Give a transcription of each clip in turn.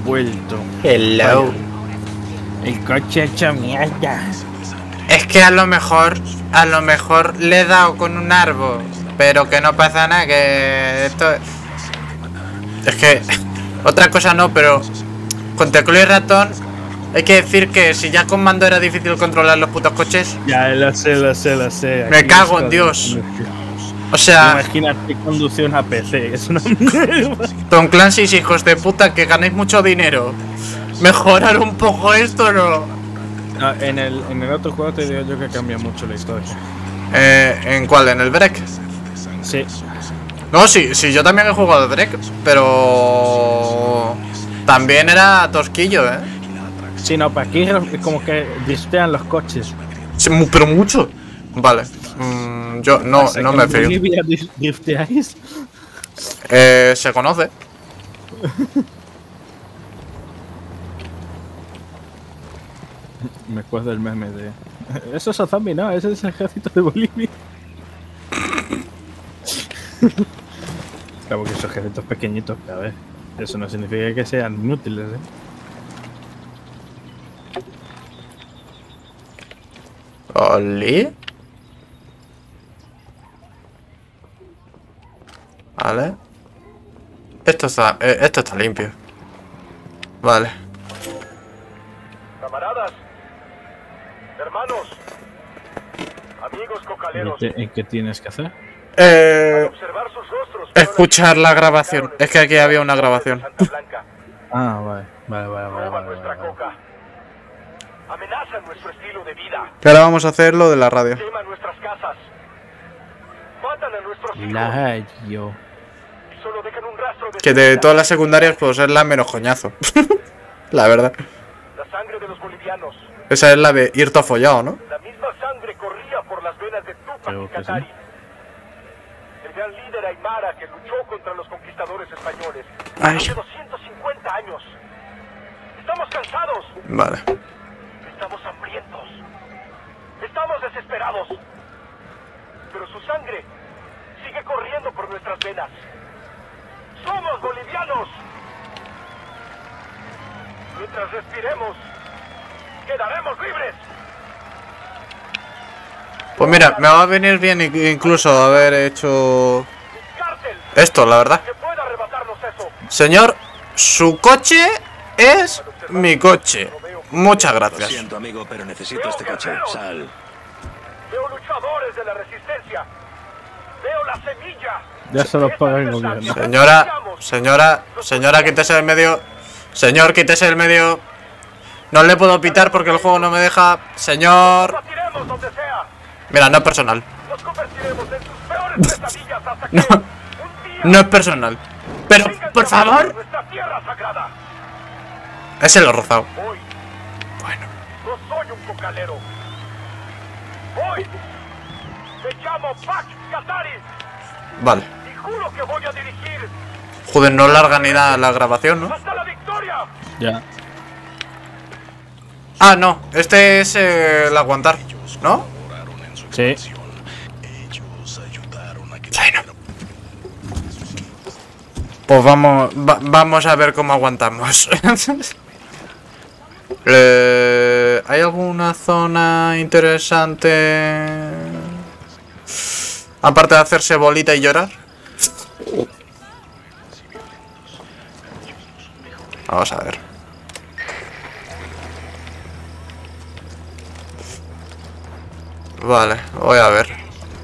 vuelto. Hello. El coche ha hecho mierda. Es que a lo mejor le he dado con un árbol, pero que no pasa nada, que esto... Es que... Otra cosa no, pero... Con teclado y ratón... Hay que decir que si ya con mando era difícil controlar los putos coches... Ya, lo sé. Me cago en Dios. O sea... Imagínate conducir una PC, es una mierda. Tom Clancy's hijos de puta, que ganéis mucho dinero. Mejorar un poco esto, ¿no? No, en el otro juego te digo yo que cambia mucho la historia. ¿En cuál? ¿En el Break? Sí. No, sí, yo también he jugado al Break, pero... También era tosquillo, ¿eh? Sí, no, para aquí es como que driftean los coches. Sí, pero mucho. Vale. Yo no me fío. ¿En Bolivia drifteáis? Se conoce. Me acuerdo del meme de... Eso es zombie, no, ese es el ejército de Bolivia. Claro, porque esos ejércitos pequeñitos, a ver. Eso no significa que sean inútiles, ¿eh? Oli. Vale. Esto está limpio. Vale. Camaradas, hermanos, amigos cocaleros, ¿Qué tienes que hacer? al observar sus rostros, Escuchar la grabación. Es que aquí había una grabación. Santa Blanca, Ah, vale. roban nuestra coca, amenazan nuestro estilo de vida, Que ahora vamos a hacer lo de la radio. queman nuestras casas, matan a nuestros hijos La radio. y solo dejan un rastro de Que de todas las secundarias puedo ser la menos coñazo. La verdad. la sangre de los bolivianos. Esa es la de ir todo follado, ¿no? La misma sangre corría por las venas de Tupac Creo y que sí. Katari, el gran líder aymara que luchó contra los conquistadores españoles Ay. hace 250 años. Estamos cansados, Vale. estamos hambrientos, estamos desesperados, pero su sangre sigue corriendo por nuestras venas. ¡Somos bolivianos! Mientras respiremos, quedaremos libres. Pues mira, me va a venir bien incluso haber hecho Cártel, esto, la verdad. que pueda arrebatarnos eso. Señor, su coche es mi coche. Muchas Lo gracias. siento, amigo, pero necesito este coche. Sal. Veo luchadores de la resistencia. Veo la semilla. Ya se los paga el gobierno. Señora, quítese del medio. Señor, quítese del medio. No le puedo pitar porque el juego no me deja. Señor. Batiremos donde sea. Mira, no es personal. Nos convertiremos en sus peores pesadillas hasta que No. un día No es personal. Pero, vengan por a favor. nuestra tierra sagrada. Ese lo he rozado. Hoy Bueno. no soy un cocalero. Hoy me llamo Pac Katari Vale. y juro que voy a dirigir Joder, no larga ni nada la grabación, ¿no? hasta la victoria. Ya. Ah, no. Este es el aguantar, ¿no? Sí. Bueno. Pues vamos a ver cómo aguantamos. ¿Hay alguna zona interesante? Aparte de hacerse bolita y llorar. Vamos a ver. Vale, voy a ver.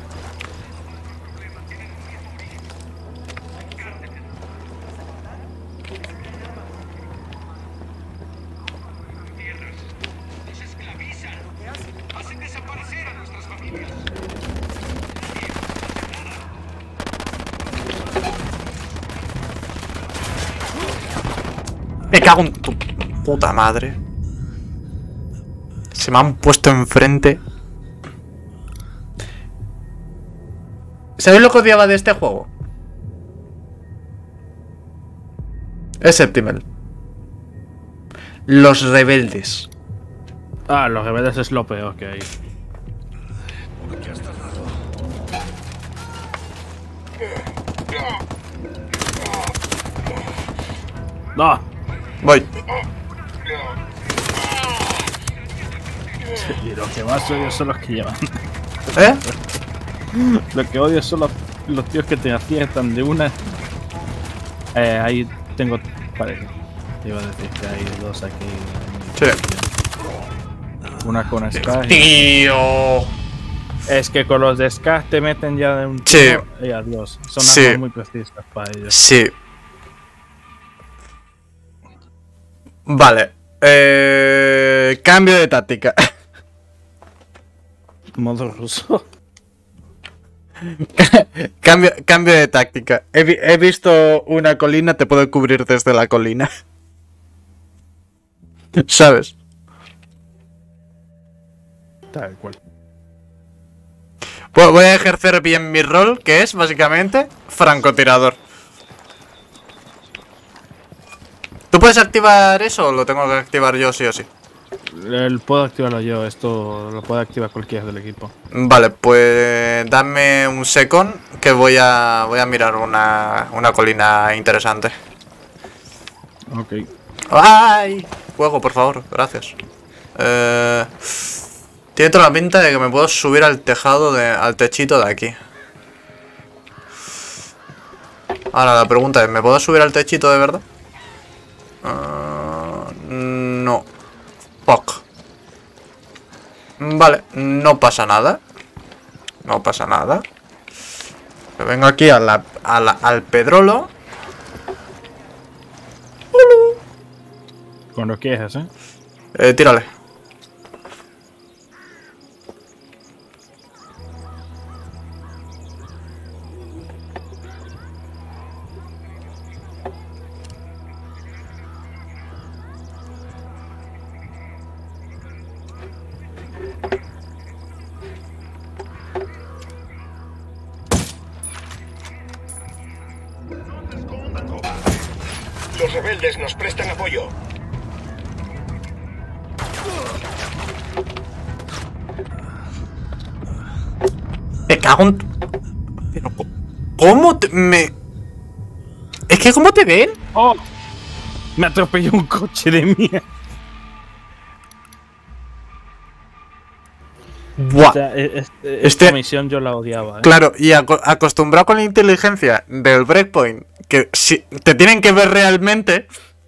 Me cago en tu puta madre. Se me han puesto enfrente. ¿Sabéis lo que odiaba de este juego? Es Septimal. Los rebeldes. Ah, los rebeldes es lo peor que hay. No. Voy. Y lo que más odio son los que llevan. ¿Eh? Lo que odio son los tíos que te aciertan de una. Ahí tengo. Parece. Te iba a decir que hay dos aquí. Sí. Una con Skag. Tío. Es que con los de Skag te meten ya de un Sí. tiro y adiós. Son Sí. armas muy precisas para ellos. Sí. Vale. Cambio de táctica. Modo ruso. Cambio de táctica. He visto una colina, te puedo cubrir desde la colina. ¿Sabes? Tal cual. Voy a ejercer bien mi rol, que es básicamente francotirador. ¿Tú puedes activar eso o lo tengo que activar yo sí o sí? Puedo activarlo yo, esto lo puede activar cualquiera del equipo. Vale, pues dame un second que voy a mirar una colina interesante. Ok. ¡Ay! Juego, por favor, gracias. Tiene toda la pinta de que me puedo subir al tejado, al techito de aquí. Ahora la pregunta es, ¿me puedo subir al techito de verdad? No. Fuck. Vale, no pasa nada. No pasa nada. Me vengo aquí al pedrolo. Cuando quieras, ¿eh? Tírale. Los rebeldes nos prestan apoyo. Me cago en... Pero, ¿cómo me...? Es que, ¿cómo te ven? ¡Oh! Me atropelló un coche de mierda. Buah. O sea, esta misión yo la odiaba, ¿eh? Claro, y acostumbrado con la inteligencia del breakpoint, que si te tienen que ver realmente,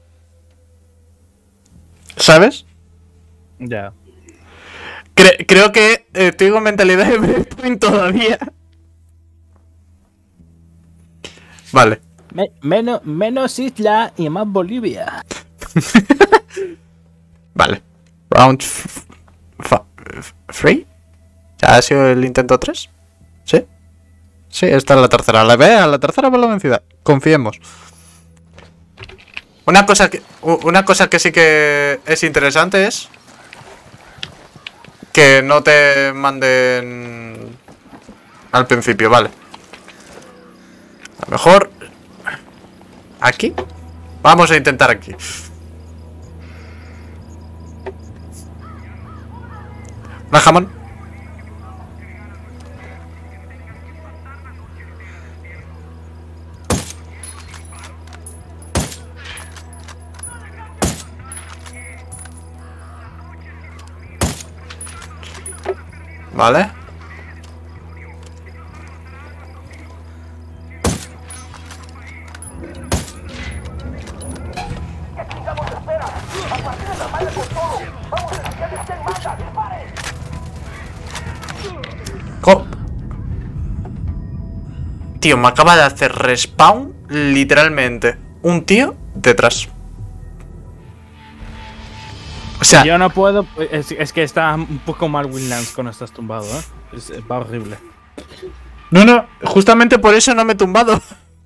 ¿sabes? Ya. Creo que estoy con mentalidad de breakpoint todavía. Vale. Menos isla y más Bolivia. Vale. Round 3. ¿Ha sido el intento 3? ¿Sí? Sí, esta es la tercera. La tercera por la vencida. Confiemos. Una cosa que sí que es interesante es que no te manden al principio, vale. A lo mejor aquí. Vamos a intentar aquí. ¿No, jamón? Vale. Tío, me acaba de hacer respawn literalmente un tío detrás. O sea, yo no puedo. Es que está un poco mal Winlands cuando estás tumbado, ¿eh? Va horrible. no, justamente por eso no me he tumbado.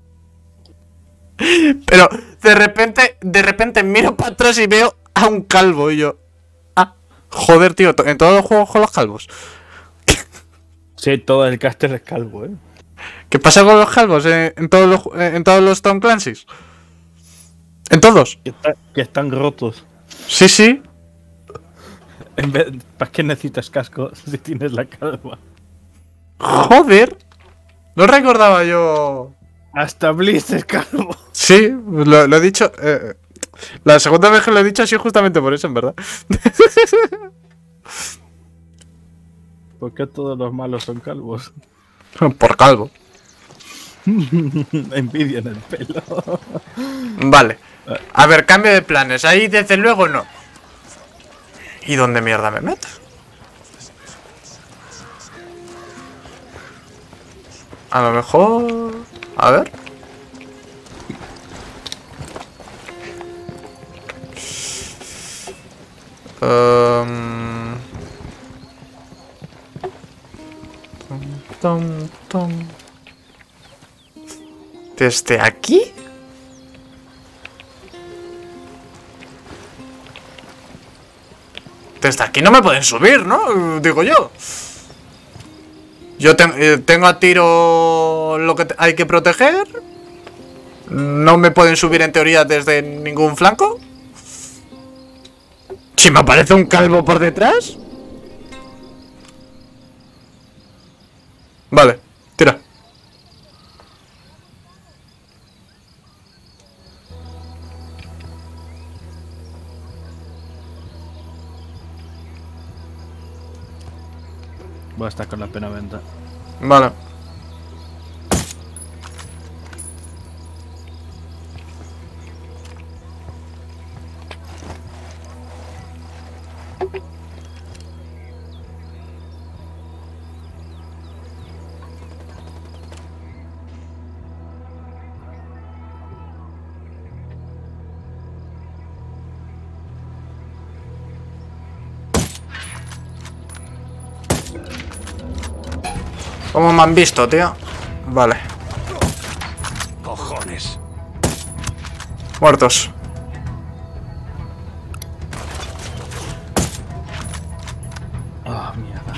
Pero de repente miro para atrás y veo a un calvo y yo. Ah, joder, tío, en todos los juegos con los calvos. Sí, todo el caster es calvo, ¿eh? ¿Qué pasa con los calvos en todos los Tom Clancy's? ¿En todos? Que están rotos. Sí. ¿Para qué necesitas casco si tienes la calva? Joder. No recordaba yo. Hasta Bliss es calvo. Sí, lo he dicho. La segunda vez que lo he dicho ha sido justamente por eso, en verdad. ¿Por qué todos los malos son calvos? Por calvo. Envidia en el pelo. Vale. A ver, cambio de planes. Ahí desde luego no. ¿Y dónde mierda me meto? A lo mejor... A ver. ¿Desde aquí? Desde aquí no me pueden subir, ¿no? Digo yo. Yo tengo a tiro lo que hay que proteger. No me pueden subir en teoría desde ningún flanco. Si me aparece un calvo por detrás. Vale, tira. Voy a estar con la pena venta. Vale. ¿Cómo me han visto, tío? Vale. Cojones. Muertos. Ah, mierda.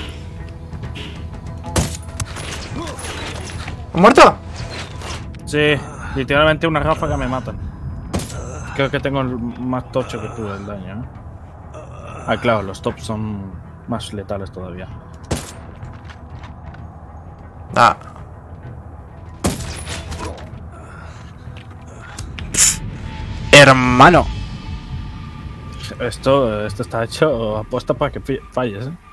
¿Muerto? Sí, literalmente una ráfaga me matan. Creo que tengo el más tocho que tú el daño, ¿eh? Ah, claro, los tops son más letales todavía. Ah. Hermano. Esto está hecho apuesta para que falles, ¿eh?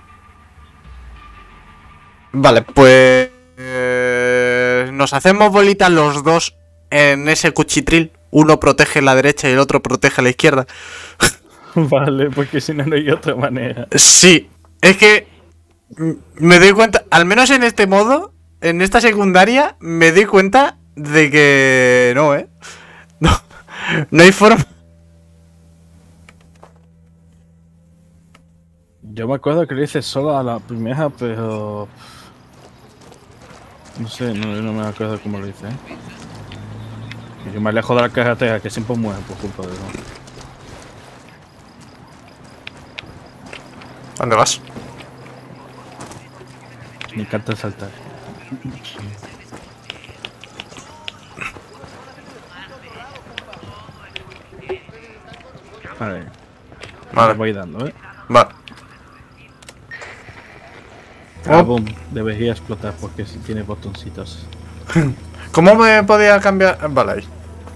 Vale, pues... nos hacemos bolitas los dos en ese cuchitril. Uno protege la derecha y el otro protege la izquierda. Vale, porque si no, no hay otra manera. Sí, es que... me doy cuenta, al menos en este modo, en esta secundaria, me doy cuenta de que... no, No, no hay forma... Yo me acuerdo que lo hice solo a la primera, pero... no sé, no me acuerdo cómo lo hice, ¿eh? Yo me alejo de la carretera, que siempre muero por culpa de eso. ¿Dónde vas? Me encanta saltar. Vale. Vale. Me voy dando, ¿eh? Vale. Ah, boom. Debería explotar porque si tiene botoncitos. ¿Cómo me podía cambiar? Vale, ahí.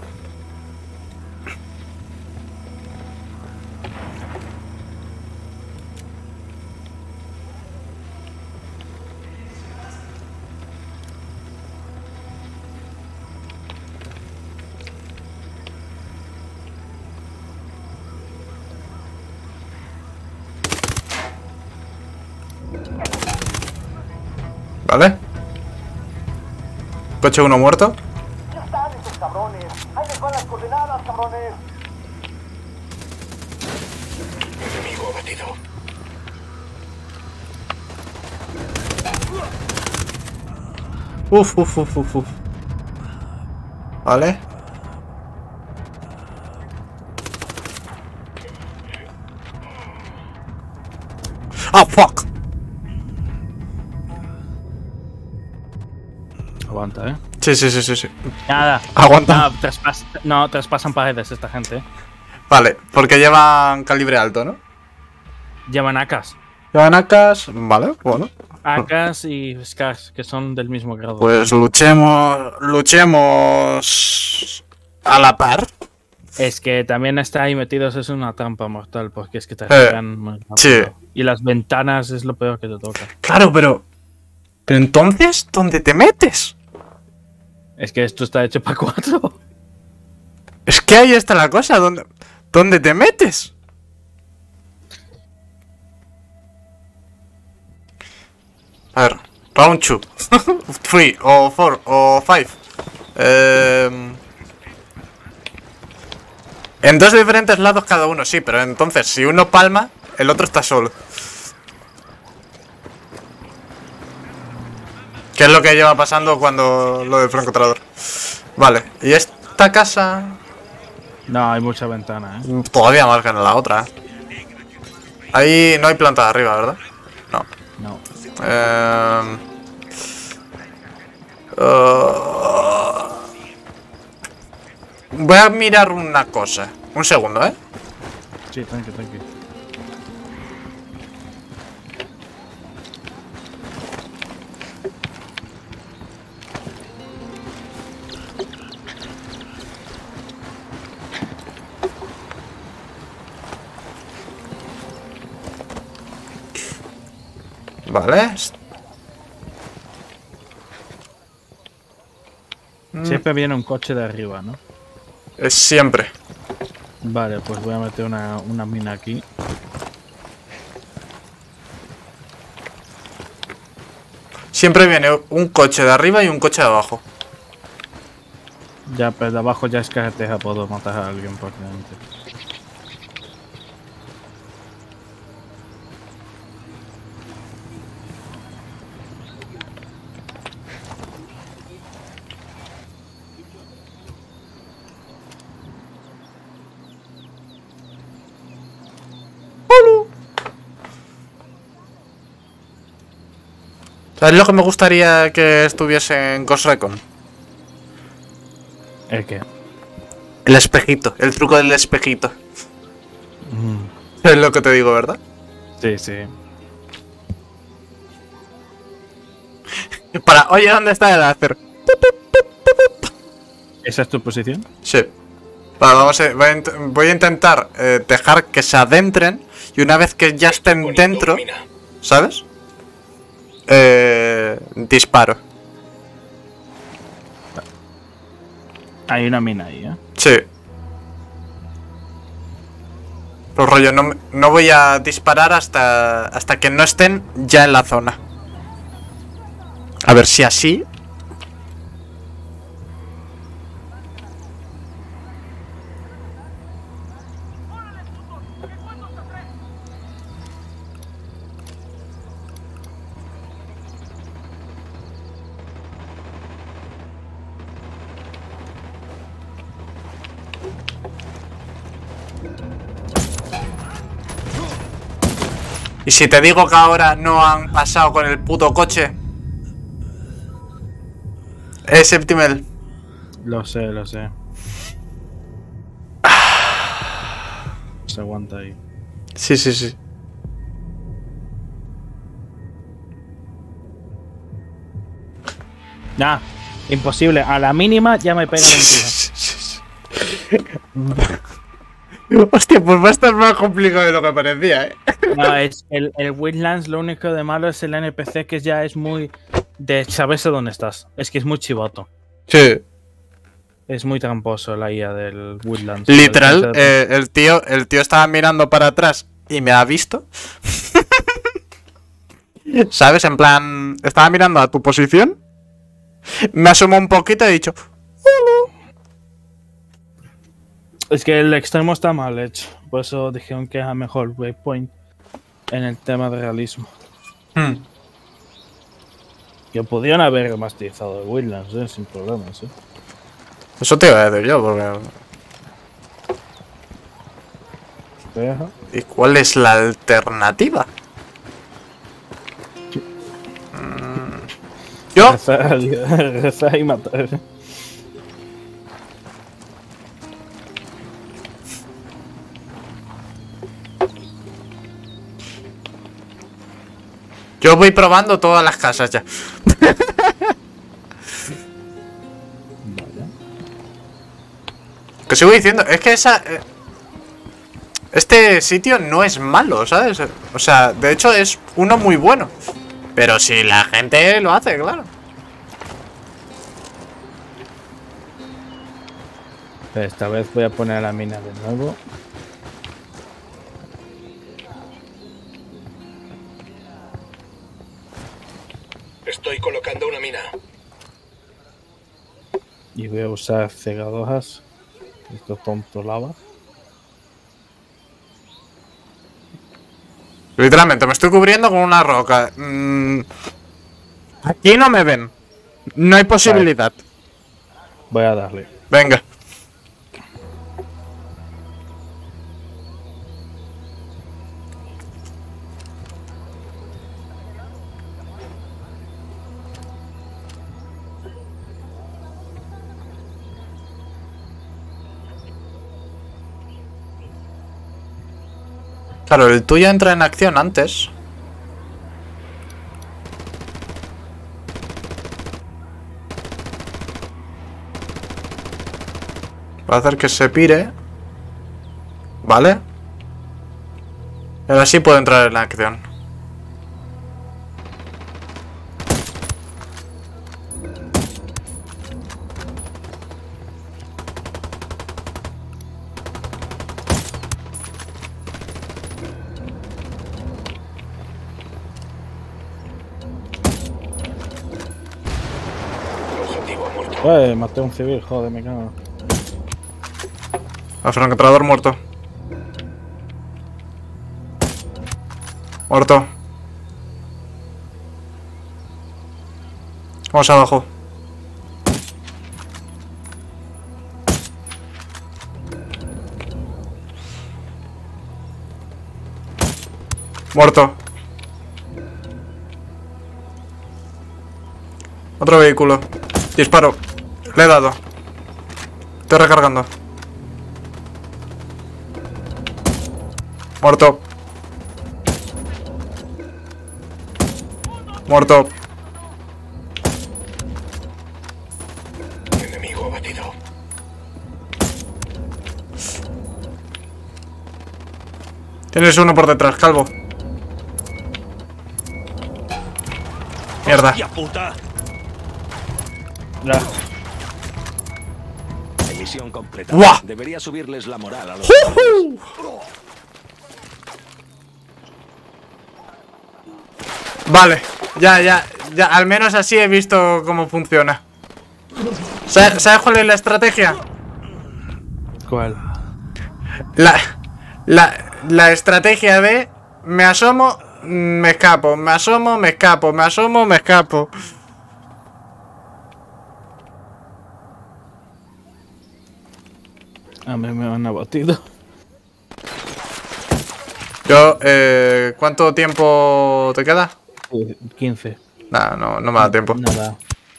Vale. Coche uno muerto. Ya están esos cabrones. Ahí les van las coordenadas, cabrones. Enemigo abatido. Uf. Vale. Ah, fuck. Aguanta, ¿eh? Sí. Nada. Aguanta. No, traspasan paredes esta gente, ¿eh? Vale, porque llevan calibre alto, ¿no? Llevan AKs. Llevan AKs. Vale, bueno. AKs y SCARs, que son del mismo grado. Pues luchemos a la par. Es que también está ahí metidos, es una trampa mortal, porque es que te pegan muy rápido. sí. Y las ventanas es lo peor que te toca. Claro, pero... Pero entonces, ¿dónde te metes? Es que esto está hecho para 4. Es que ahí está la cosa, ¿dónde te metes? A ver, round 2. 3 o 4 o 5. En dos diferentes lados cada uno, sí, pero entonces si uno palma, el otro está solo. ¿Qué es lo que lleva pasando cuando lo del francotirador? Vale, y esta casa... No, hay mucha ventana, ¿eh? Todavía más que en la otra. Ahí no hay planta de arriba, ¿verdad? No. No. Voy a mirar una cosa. Un segundo, ¿eh? Sí, tranqui. Vale. Siempre viene un coche de arriba, ¿no? Es siempre. Vale, pues voy a meter una mina aquí. Siempre viene un coche de arriba y un coche de abajo. Ya, pero de abajo ya es carretera, puedo matar a alguien prácticamente. ¿Sabes lo que me gustaría que estuviese en Ghost Recon? ¿El qué? El espejito, el truco del espejito. Es lo que te digo, ¿verdad? Sí, sí. Para, oye, ¿dónde está el láser? ¿Esa es tu posición? Sí. Vale, voy a intentar dejar que se adentren y una vez que ya estén dentro, ¿sabes? Disparo. Hay una mina ahí, ¿eh? Sí. Pero rollo, no voy a disparar hasta que no estén ya en la zona. A ver si así... Y si te digo que ahora no han pasado con el puto coche. Septimel. Lo sé. Se aguanta ahí. Sí. Nah, imposible. A la mínima ya me pega un tiro. Hostia, pues va a estar más complicado de lo que parecía, ¿eh? No, es el Wildlands, lo único de malo es el NPC que ya es muy de saberse dónde estás. Es que es muy chivato. Sí. Es muy tramposo la IA del Wildlands. Literal, el tío estaba mirando para atrás y me ha visto. ¿Sabes? En plan, estaba mirando a tu posición. Me asomó un poquito y he dicho... Es que el extremo está mal hecho. Por eso dijeron que era mejor Waypoint en el tema de realismo. Que podrían haber remasterizado el Wildlands, sin problemas, Eso te iba a decir yo, porque... Pero... ¿Y cuál es la alternativa? ¿Yo? Rezar y matar. Yo voy probando todas las casas ya. Que sigo diciendo, es que este sitio no es malo, ¿sabes? O sea, de hecho es uno muy bueno. Pero si la gente lo hace, claro. Esta vez voy a poner la mina de nuevo. Estoy colocando una mina. Y voy a usar cegadoras. Esto tonto lava. Literalmente, me estoy cubriendo con una roca. Aquí no me ven. No hay posibilidad. Voy a darle. Venga. Claro, el tuyo entra en acción antes. Va a hacer que se pire. ¿Vale? Ahora sí puedo entrar en acción. Objetivo muerto. Maté a un civil, joder, me cago. El francotirador muerto. Muerto. Vamos abajo. Muerto. Otro vehículo. Disparo. Le he dado. Estoy recargando. Muerto. Muerto. Enemigo abatido. Tienes uno por detrás, calvo. Mierda. ¡Hostia puta! Ya. Misión completa. ¡Buah! Debería subirles la moral a los Vale, ya, al menos así he visto cómo funciona. ¿Sabes cuál es la estrategia? ¿Cuál? La estrategia de me asomo, me escapo, me asomo, me escapo, me asomo, me escapo. A mí me han abatido. Yo, ¿cuánto tiempo te queda? 15. Nah, no me da tiempo. Nada.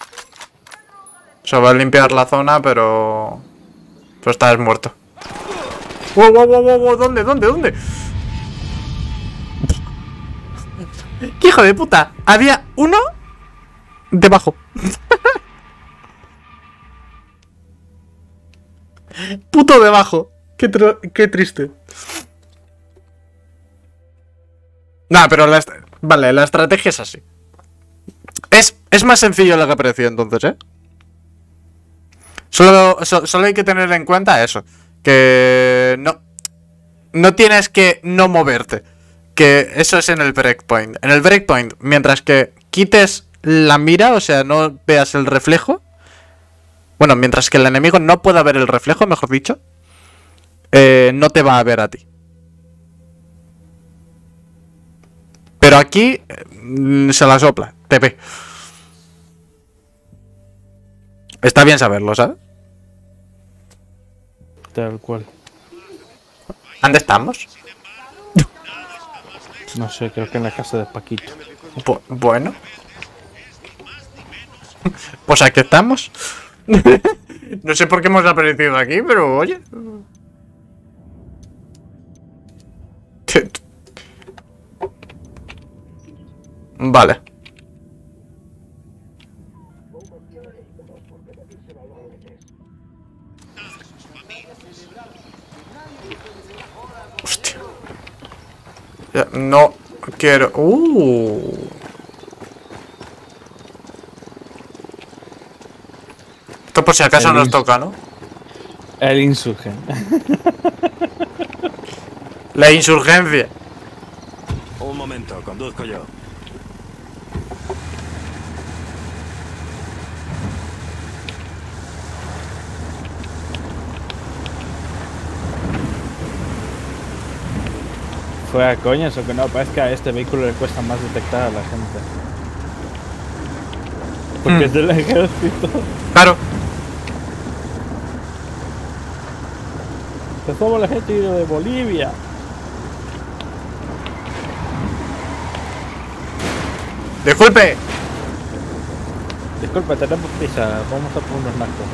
O sea, va a limpiar la zona, pero... Tú estás muerto. ¡Wow, wow, wow, wow! ¿Dónde? ¡Qué hijo de puta! Había uno debajo. Puto debajo. Qué triste. Nah, pero vale, la estrategia es así. Es más sencillo de lo que parecía entonces, ¿eh? Solo hay que tener en cuenta eso. Que no tienes que no moverte. Que eso es en el breakpoint. En el breakpoint, mientras que quites la mira, o sea, no veas el reflejo. Bueno, mientras que el enemigo no pueda ver el reflejo, mejor dicho, no te va a ver a ti. Pero aquí se la sopla, TP. Está bien saberlo, ¿sabes? Tal cual. ¿Dónde estamos? No sé, creo que en la casa de Paquito. Bueno. Pues aquí estamos. No sé por qué hemos aparecido aquí, pero oye. Vale. Ya, no quiero... Esto por si acaso nos toca, ¿no? El insurgente. La insurgencia. Un momento, conduzco yo. Fuera coña, eso que no parezca a este vehículo le cuesta más detectar a la gente. Porque es del ejército. Claro. Que somos el ejército de Bolivia. Disculpe. Disculpe, tenemos prisa. Vamos a por unos narcos.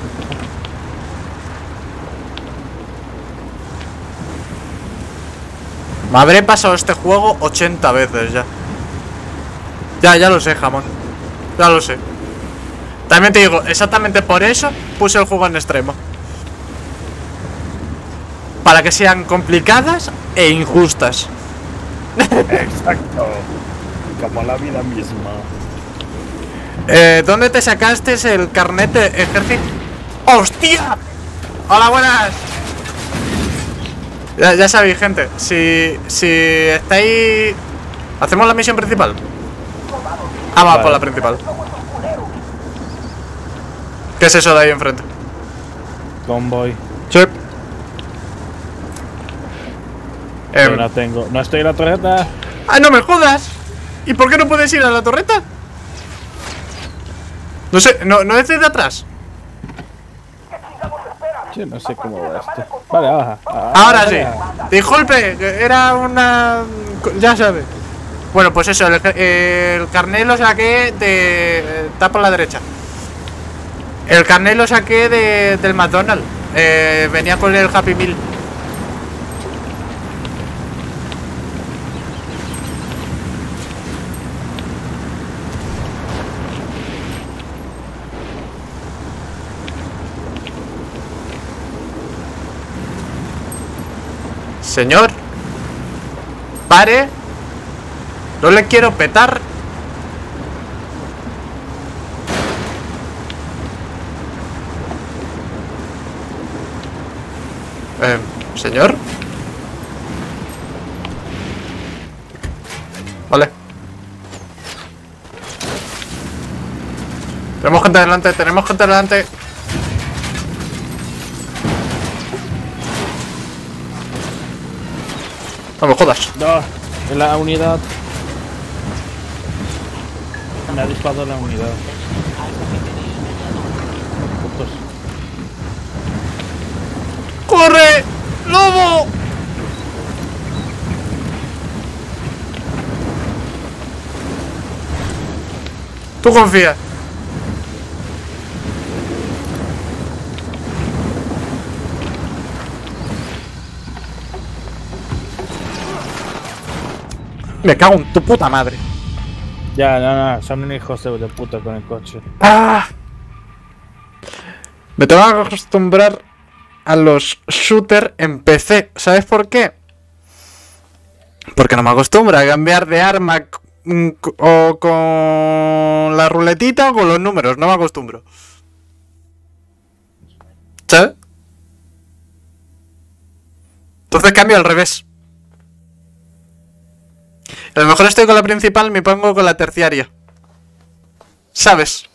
Me habré pasado este juego 80 veces ya. Ya lo sé, jamón. Ya lo sé. También te digo, exactamente por eso puse el juego en extremo. Para que sean complicadas e injustas. Exacto. Como la vida misma. ¿Dónde te sacaste el carnet de ejército? ¡Hostia! Hola, buenas. Ya sabéis, gente. Si estáis... ¿Hacemos la misión principal? Ah, va, Vale. por la principal. ¿Qué es eso de ahí enfrente? Convoy. Sí. Yo no tengo. No estoy en la torreta. ¡Ah, no me jodas! ¿Y por qué no puedes ir a la torreta? No sé, no es desde atrás. Yo no sé cómo va esto. Vale, baja. Ahora sí. Disculpe, era una... Ya sabes. Bueno, pues eso, el carnet lo saqué de... Está por la derecha. El carnet lo saqué del McDonald's. Venía con el Happy Meal. Señor, pare. No le quiero petar. Señor. Vale. Tenemos gente delante, tenemos gente delante. No me jodas. No, en la unidad. Me ha disparado la unidad. Putos. ¡Corre! ¡Lobo! Tú confía. Me cago en tu puta madre. Ya, no, son unos hijos de puta con el coche. ¡Ah! Me tengo que acostumbrar a los shooters en PC. ¿Sabes por qué? Porque no me acostumbro a cambiar de arma o con la ruletita o con los números. No me acostumbro. ¿Sabes? Entonces cambio al revés. A lo mejor estoy con la principal, me pongo con la terciaria. ¿Sabes?